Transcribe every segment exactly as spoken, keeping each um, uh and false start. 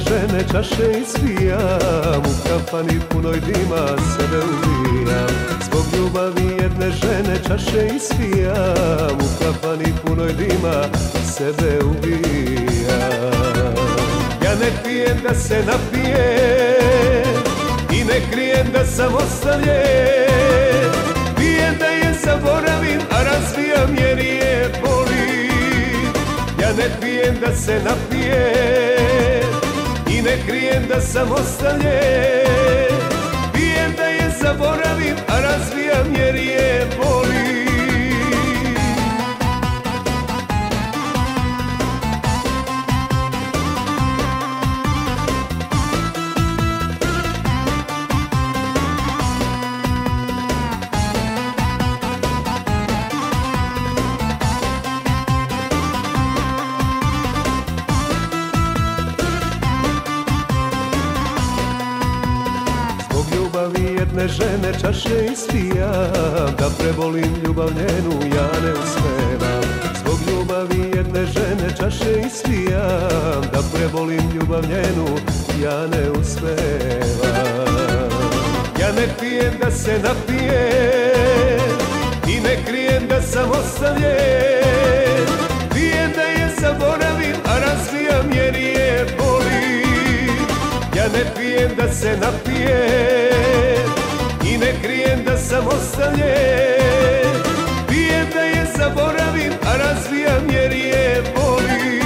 žene čaše ispijam, u kafani punoj dima sebe ubijam. Zbog ljubavi jedne žene čaše ispijam, u kafani punoj dima sebe ubijam. Ja ne pijem da se napijem i ne krijem da sam ostavljen, pijem da je zaboravim, a razvijam jer je boli. Ja ne pijem da se napijem i ne krijem da sam ostavljen, pijem da je zaboravim, a razvijam jer je boli. Jedne žene čaše ispijam, da prebolim ljubav njenu ja ne uspevam. Zbog ljubavi jedne žene čaše ispijam, da prebolim ljubav njenu ja ne uspevam. Ja ne pijem da se napijem i ne krijem da sam ostavljen, pijem da je zaboravim, a razvijam jer je boli. Ja ne pijem da se napijem i ne krijem da sam ostavljen, pijem da je zaboravim, a razvijam jer je boli.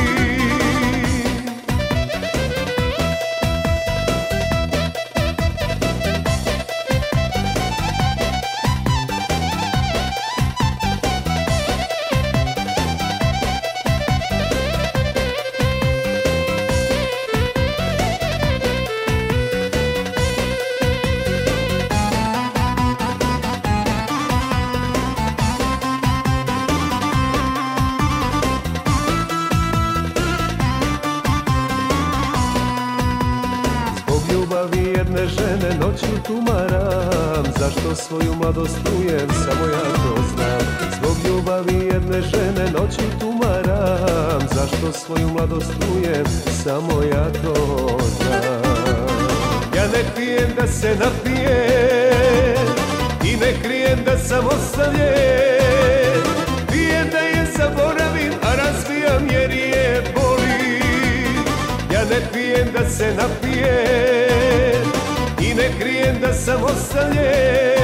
Jedne žene noću tumaram, zašto svoju mladost trujem, samo ja to znam. Zbog ljubavi jedne žene noću tumaram, zašto svoju mladost trujem, samo ja to znam. Ja ne pijem da se napijem i ne krijem da sam ostavljen, pijem da je zaboravim, a razvijam jer je boli. Ja ne pijem da se napijem i ne krijem da sam ostavljen,